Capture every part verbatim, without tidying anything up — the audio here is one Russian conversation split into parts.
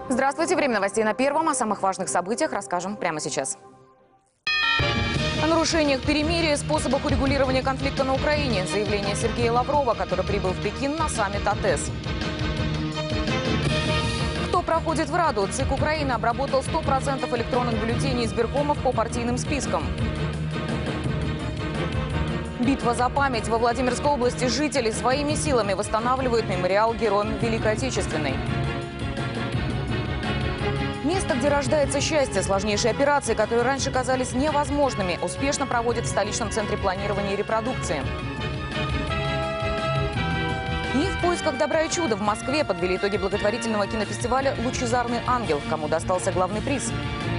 Здравствуйте. Время новостей на Первом. О самых важных событиях расскажем прямо сейчас. О нарушениях перемирия и способах урегулирования конфликта на Украине. Заявление Сергея Лаврова, который прибыл в Пекин на саммит АТЭС. Кто проходит в Раду? ЦИК Украины обработал сто процентов электронных бюллетеней избиркомов по партийным спискам. Битва за память. Во Владимирской области жители своими силами восстанавливают мемориал героям Великой Отечественной. Место, где рождается счастье, сложнейшие операции, которые раньше казались невозможными, успешно проводят в столичном центре планирования и репродукции. И в поисках добра и чуда в Москве подвели итоги благотворительного кинофестиваля «Лучезарный ангел», кому достался главный приз.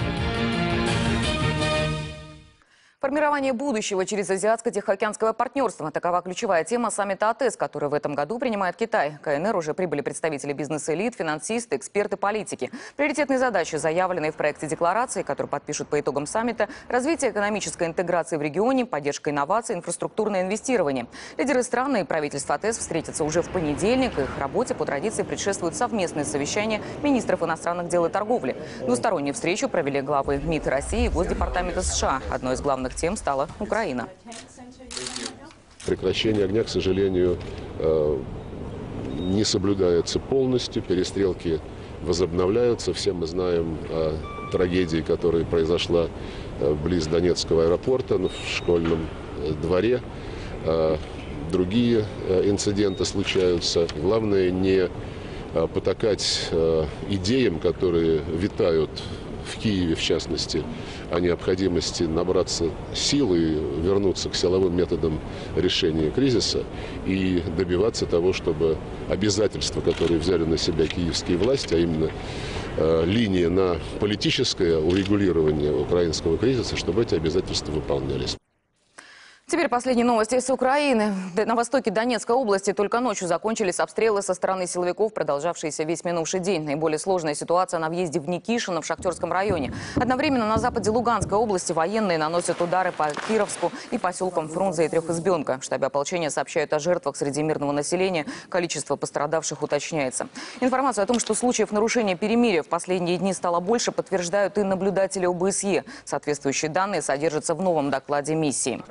Формирование будущего через азиатско-тихоокеанское партнерство – такова ключевая тема саммита АТЭС, который в этом году принимает Китай. КНР уже прибыли представители бизнес-элит, финансисты, эксперты, политики. Приоритетные задачи, заявленные в проекте декларации, которую подпишут по итогам саммита – развитие экономической интеграции в регионе, поддержка инноваций, инфраструктурное инвестирование. Лидеры стран и правительства АТЭС встретятся уже в понедельник. Их работе по традиции предшествует совместное совещание министров иностранных дел и торговли. Двустороннюю встречу провели главы МИД России и Госдепартамента США. Одной из главных тем стала Украина. Прекращение огня, к сожалению, не соблюдается полностью. Перестрелки возобновляются. Все мы знаем о трагедии, которая произошла близ Донецкого аэропорта, в школьном дворе. Другие инциденты случаются. Главное не потакать идеям, которые витают в Киеве, в частности, о необходимости набраться сил и вернуться к силовым методам решения кризиса и добиваться того, чтобы обязательства, которые взяли на себя киевские власти, а именно э, линия на политическое урегулирование украинского кризиса, чтобы эти обязательства выполнялись. Теперь последние новости с Украины. На востоке Донецкой области только ночью закончились обстрелы со стороны силовиков, продолжавшиеся весь минувший день. Наиболее сложная ситуация на въезде в Никишино в Шахтерском районе. Одновременно на западе Луганской области военные наносят удары по Кировску и поселкам Фрунзе и Трехизбенка. В штабе ополчения сообщают о жертвах среди мирного населения. Количество пострадавших уточняется. Информацию о том, что случаев нарушения перемирия в последние дни стало больше, подтверждают и наблюдатели ОБСЕ. Соответствующие данные содержатся в новом докладе миссии.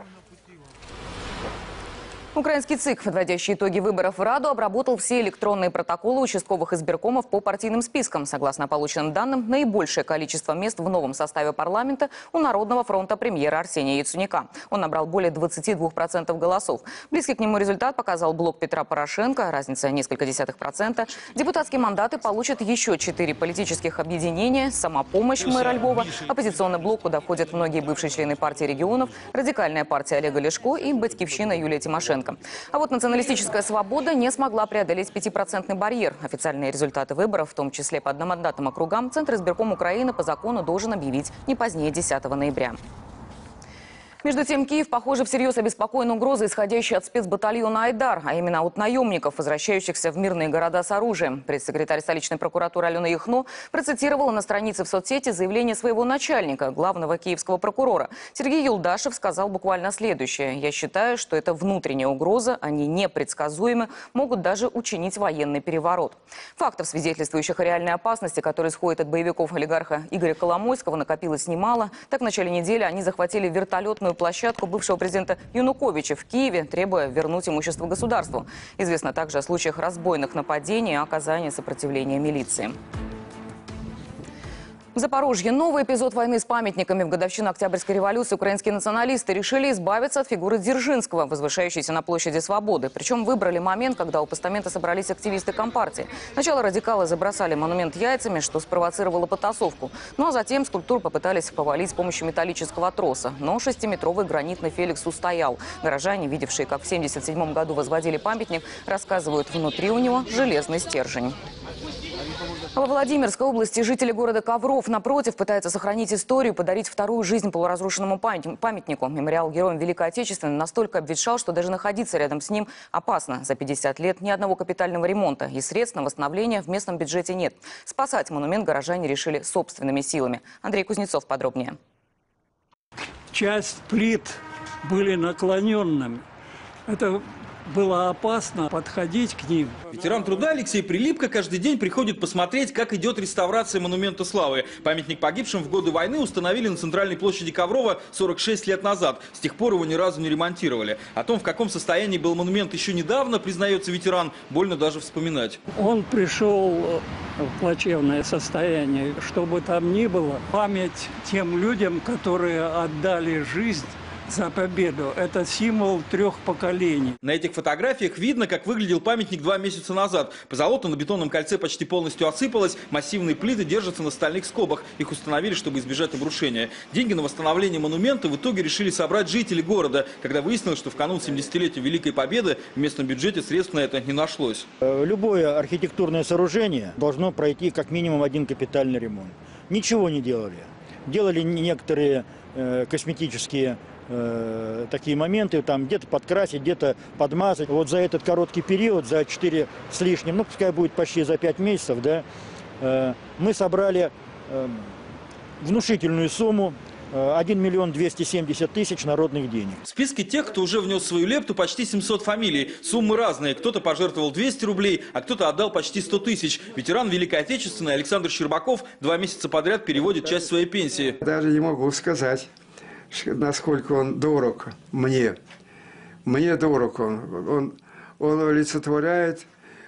Украинский ЦИК, подводящий итоги выборов в Раду, обработал все электронные протоколы участковых избиркомов по партийным спискам. Согласно полученным данным, наибольшее количество мест в новом составе парламента у Народного фронта премьера Арсения Яценюка. Он набрал более двадцати двух процентов голосов. Близкий к нему результат показал блок Петра Порошенко, разница несколько десятых процента. Депутатские мандаты получат еще четыре политических объединения: «Самопомощь» мэра Львова, оппозиционный блок, куда входят многие бывшие члены партии регионов, радикальная партия Олега Ляшко и Батькивщина Юлия Тимошенко. А вот националистическая «Свобода» не смогла преодолеть пятипроцентный барьер. Официальные результаты выборов, в том числе по одномандатным округам, Центр избирком Украины по закону должен объявить не позднее десятого ноября. Между тем, Киев, похоже, всерьез обеспокоен угрозой, исходящей от спецбатальона «Айдар», а именно от наемников, возвращающихся в мирные города с оружием. Пресс-секретарь столичной прокуратуры Алена Яхно процитировала на странице в соцсети заявление своего начальника, главного киевского прокурора. Сергей Юлдашев сказал буквально следующее: «Я считаю, что это внутренняя угроза, они непредсказуемы, могут даже учинить военный переворот». Фактов, свидетельствующих о реальной опасности, которая исходит от боевиков олигарха Игоря Коломойского, накопилось немало. Так, в начале недели они захватили вертолетную площадку бывшего президента Януковича в Киеве, требуя вернуть имущество государству. Известно также о случаях разбойных нападений и оказания сопротивления милиции. В Запорожье новый эпизод войны с памятниками. В годовщину Октябрьской революции украинские националисты решили избавиться от фигуры Дзержинского, возвышающейся на площади Свободы. Причем выбрали момент, когда у постамента собрались активисты Компартии. Сначала радикалы забросали монумент яйцами, что спровоцировало потасовку. Ну а затем скульптуру попытались повалить с помощью металлического троса. Но шестиметровый гранитный Феликс устоял. Горожане, видевшие, как в семьдесят седьмом году возводили памятник, рассказывают, внутри у него железный стержень. Во Владимирской области жители города Ковров, напротив, пытаются сохранить историю, подарить вторую жизнь полуразрушенному памятнику. Мемориал героям Великой Отечественной настолько обветшал, что даже находиться рядом с ним опасно. За пятьдесят лет ни одного капитального ремонта и средств на восстановление в местном бюджете нет. Спасать монумент горожане решили собственными силами. Андрей Кузнецов подробнее. Часть плит были наклоненными. Это было опасно подходить к ним. Ветеран труда Алексей Прилипко каждый день приходит посмотреть, как идет реставрация монумента славы. Памятник погибшим в годы войны установили на центральной площади Коврова сорок шесть лет назад. С тех пор его ни разу не ремонтировали. О том, в каком состоянии был монумент еще недавно, признается ветеран, больно даже вспоминать. Он пришел в плачевное состояние. Что бы там ни было, память тем людям, которые отдали жизнь за победу. Это символ трех поколений. На этих фотографиях видно, как выглядел памятник два месяца назад. Позолота на бетонном кольце почти полностью осыпалась, массивные плиты держатся на стальных скобах. Их установили, чтобы избежать обрушения. Деньги на восстановление монумента в итоге решили собрать жители города, когда выяснилось, что в канун семидесятилетия Великой Победы в местном бюджете средств на это не нашлось. Любое архитектурное сооружение должно пройти как минимум один капитальный ремонт. Ничего не делали. Делали некоторые э, косметические такие моменты, там где-то подкрасить, где-то подмазать. Вот за этот короткий период, за четыре с лишним, ну пускай будет почти за пять месяцев, да, мы собрали внушительную сумму один миллион двести семьдесят тысяч народных денег. В списке тех, кто уже внес свою лепту, почти семьсот фамилий. Суммы разные. Кто-то пожертвовал двести рублей, а кто-то отдал почти сто тысяч. Ветеран Великой Отечественной Александр Щербаков два месяца подряд переводит часть своей пенсии. Даже не могу сказать, насколько он дорог мне. Мне дорог он. Он, он олицетворяет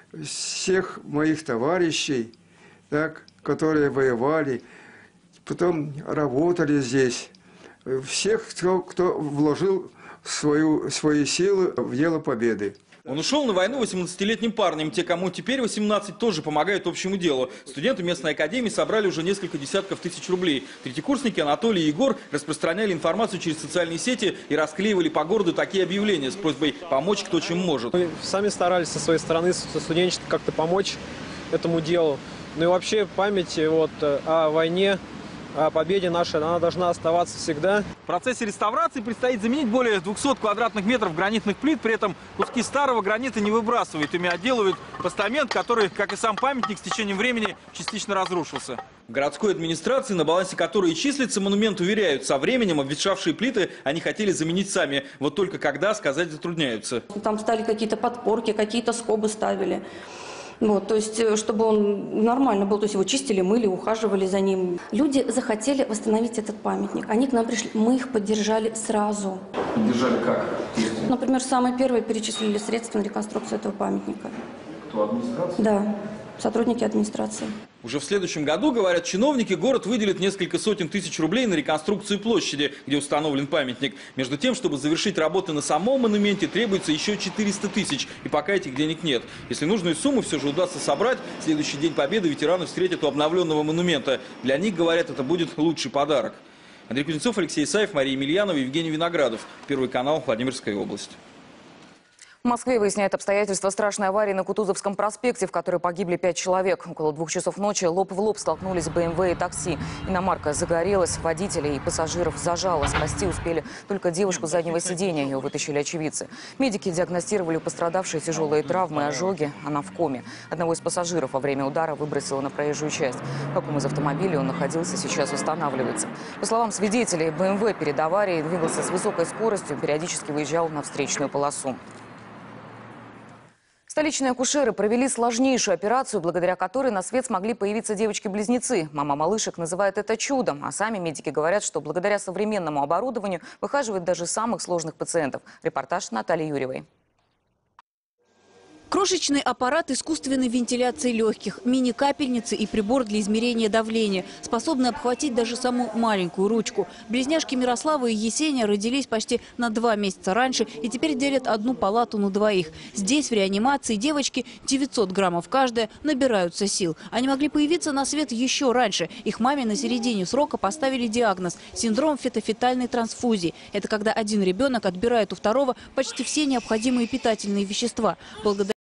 всех моих товарищей, так, которые воевали, потом работали здесь. Всех, кто, кто вложил свою, свои силы в дело победы. Он ушел на войну восемнадцатилетним парнем. Те, кому теперь восемнадцать, тоже помогают общему делу. Студенты местной академии собрали уже несколько десятков тысяч рублей. Третьекурсники Анатолий и Егор распространяли информацию через социальные сети и расклеивали по городу такие объявления с просьбой помочь кто чем может. Мы сами старались со своей стороны, со студенчества, как-то помочь этому делу. Ну и вообще память вот, о войне, о победе нашей, она должна оставаться всегда. В процессе реставрации предстоит заменить более двухсот квадратных метров гранитных плит. При этом куски старого гранита не выбрасывают. Ими отделывают постамент, который, как и сам памятник, с течением времени частично разрушился. В городской администрации, на балансе которой и числится монумент, уверяют, со временем обветшавшие плиты они хотели заменить сами. Вот только когда, сказать затрудняются. Там стали какие-то подпорки, какие-то скобы ставили. Вот, то есть, чтобы он нормально был, то есть его чистили, мыли, ухаживали за ним. Люди захотели восстановить этот памятник. Они к нам пришли, мы их поддержали сразу. Поддержали как? Например, самые первые перечислили средства на реконструкцию этого памятника. Кто, администрация? Да, сотрудники администрации. Уже в следующем году, говорят чиновники, город выделит несколько сотен тысяч рублей на реконструкцию площади, где установлен памятник. Между тем, чтобы завершить работы на самом монументе, требуется еще четыреста тысяч. И пока этих денег нет. Если нужную сумму все же удастся собрать, в следующий день Победы ветераны встретят у обновленного монумента. Для них, говорят, это будет лучший подарок. Андрей Кузнецов, Алексей Исаев, Мария Емельянова, Евгений Виноградов. Первый канал, Владимирская область. В Москве выясняют обстоятельства страшной аварии на Кутузовском проспекте, в которой погибли пять человек. Около двух часов ночи лоб в лоб столкнулись бэ эм вэ и такси. Иномарка загорелась, водителей и пассажиров зажало. Спасти успели только девушку с заднего сиденья. Ее вытащили очевидцы. Медики диагностировали у пострадавшей тяжелые травмы, ожоги. Она в коме. Одного из пассажиров во время удара выбросило на проезжую часть. В каком из автомобилей он находился, сейчас устанавливается. По словам свидетелей, бэ эм вэ перед аварией двигался с высокой скоростью, периодически выезжал на встречную полосу. Столичные акушеры провели сложнейшую операцию, благодаря которой на свет смогли появиться девочки-близнецы. Мама малышек называет это чудом, а сами медики говорят, что благодаря современному оборудованию выхаживают даже самых сложных пациентов. Репортаж Натальи Юрьевой. Крошечный аппарат искусственной вентиляции легких, мини-капельницы и прибор для измерения давления, способны обхватить даже самую маленькую ручку. Близняшки Мирослава и Есения родились почти на два месяца раньше и теперь делят одну палату на двоих. Здесь в реанимации девочки, девятьсот граммов каждая, набираются сил. Они могли появиться на свет еще раньше. Их маме на середине срока поставили диагноз – синдром фетофетальной трансфузии. Это когда один ребенок отбирает у второго почти все необходимые питательные вещества. Благодаря